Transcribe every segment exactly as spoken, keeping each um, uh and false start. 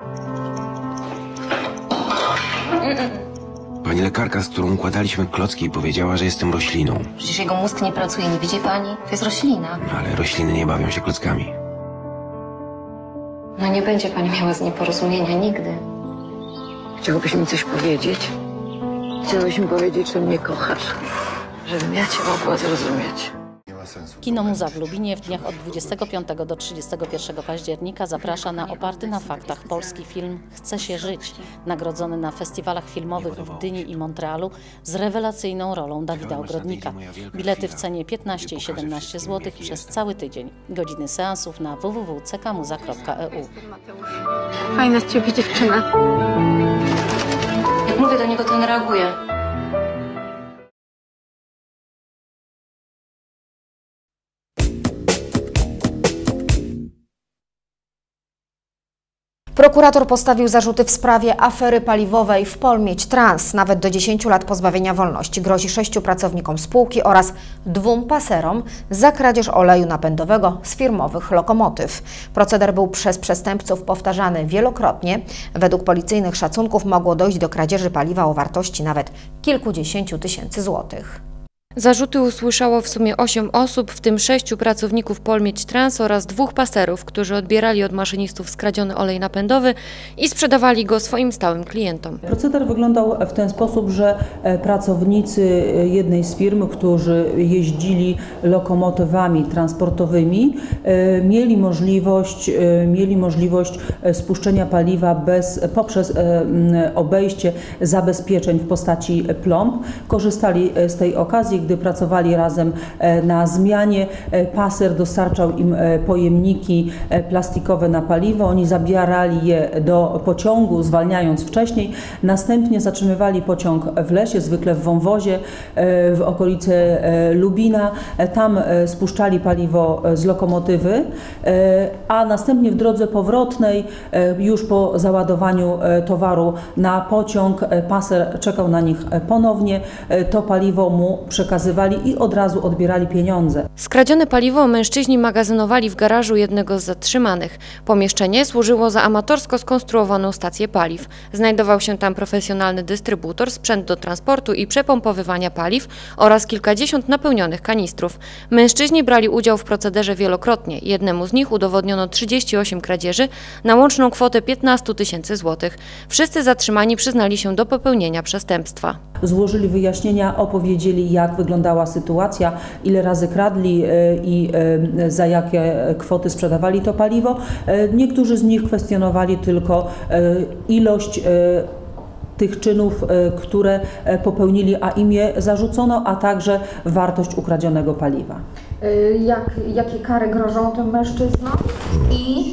Pani lekarka, z którą układaliśmy klocki, powiedziała, że jestem rośliną. Przecież jego mózg nie pracuje, nie widzi pani? To jest roślina. No, ale rośliny nie bawią się klockami. No nie będzie pani miała z nim porozumienia nigdy. Chciałbyś mi coś powiedzieć? Chciałbyś mi powiedzieć, że mnie kochasz, żebym ja cię mogła zrozumieć. Kino Muza w Lubinie w dniach od dwudziestego piątego do trzydziestego pierwszego października zaprasza na oparty na faktach polski film Chce się żyć, nagrodzony na festiwalach filmowych w Gdyni i Montrealu z rewelacyjną rolą Dawida Ogrodnika. Bilety w cenie piętnaście i siedemnaście złotych przez cały tydzień. Godziny seansów na w w w kropka c k muza kropka e u. Fajna z ciebie dziewczyna. Jak mówię do niego, to on reaguje. Prokurator postawił zarzuty w sprawie afery paliwowej w Polmiedź Trans. Nawet do dziesięciu lat pozbawienia wolności grozi sześciu pracownikom spółki oraz dwóm paserom za kradzież oleju napędowego z firmowych lokomotyw. Proceder był przez przestępców powtarzany wielokrotnie. Według policyjnych szacunków mogło dojść do kradzieży paliwa o wartości nawet kilkudziesięciu tysięcy złotych. Zarzuty usłyszało w sumie osiem osób, w tym sześciu pracowników Polmiedź Trans oraz dwóch paserów, którzy odbierali od maszynistów skradziony olej napędowy i sprzedawali go swoim stałym klientom. Proceder wyglądał w ten sposób, że pracownicy jednej z firm, którzy jeździli lokomotywami transportowymi, mieli możliwość, mieli możliwość spuszczenia paliwa bez, poprzez obejście zabezpieczeń w postaci plomb. Korzystali z tej okazji, gdy pracowali razem na zmianie. Paser dostarczał im pojemniki plastikowe na paliwo. Oni zabierali je do pociągu, zwalniając wcześniej. Następnie zatrzymywali pociąg w lesie, zwykle w wąwozie, w okolicy Lubina. Tam spuszczali paliwo z lokomotywy, a następnie w drodze powrotnej, już po załadowaniu towaru na pociąg, paser czekał na nich ponownie. To paliwo mu przekazywali i od razu odbierali pieniądze. Skradzione paliwo mężczyźni magazynowali w garażu jednego z zatrzymanych. Pomieszczenie służyło za amatorsko skonstruowaną stację paliw. Znajdował się tam profesjonalny dystrybutor, sprzęt do transportu i przepompowywania paliw oraz kilkadziesiąt napełnionych kanistrów. Mężczyźni brali udział w procederze wielokrotnie. Jednemu z nich udowodniono trzydzieści osiem kradzieży na łączną kwotę piętnaście tysięcy złotych. Wszyscy zatrzymani przyznali się do popełnienia przestępstwa. Złożyli wyjaśnienia, opowiedzieli, jak wyglądała sytuacja, ile razy kradli i za jakie kwoty sprzedawali to paliwo. Niektórzy z nich kwestionowali tylko ilość tych czynów, które popełnili, a im je zarzucono, a także wartość ukradzionego paliwa. Jak, jakie kary grożą tym mężczyznom? I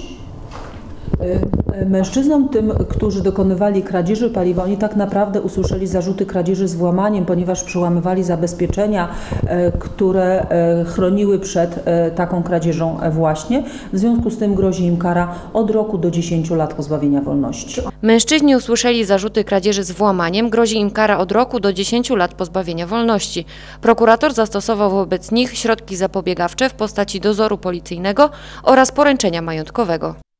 Mężczyznom, tym, którzy dokonywali kradzieży paliwa, oni tak naprawdę usłyszeli zarzuty kradzieży z włamaniem, ponieważ przełamywali zabezpieczenia, które chroniły przed taką kradzieżą właśnie. W związku z tym grozi im kara od roku do dziesięciu lat pozbawienia wolności. Mężczyźni usłyszeli zarzuty kradzieży z włamaniem, grozi im kara od roku do dziesięciu lat pozbawienia wolności. Prokurator zastosował wobec nich środki zapobiegawcze w postaci dozoru policyjnego oraz poręczenia majątkowego.